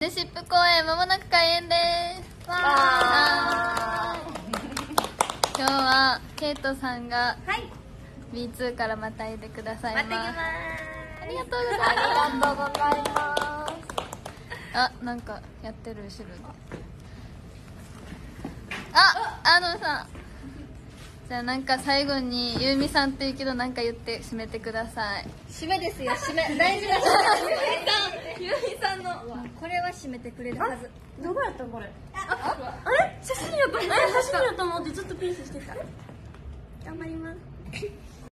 シップ公演まもなく開演です。わー。今日はケイトさんが B2 からまたいでくださいます。ありがとうございます。ありがとうございます。あ、なんかやってる後ろで。あのさん。じゃあなんか最後にゆうみさんって言うけどなんか言って締めてください。 締めですよ、締め。大事な締め。ゆうみさんの。これは締めてくれるはず。 どこやったこれ。あれ写真やと思ってずっとピースしてた。頑張ります。